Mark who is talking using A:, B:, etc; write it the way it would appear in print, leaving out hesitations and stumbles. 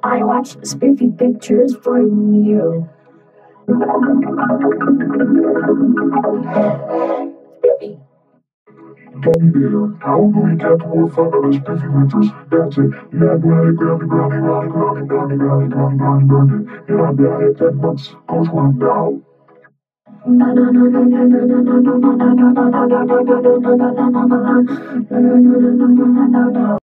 A: I watched Spiffy pictures for you. Spiffy.
B: Gummy there, how do we get more fun of the Spiffy winters? That's it. Yeah, granny, granny, granny, granny, granny, granny, granny, granny, granny, granny. Yeah, granny, 10 months goes one now.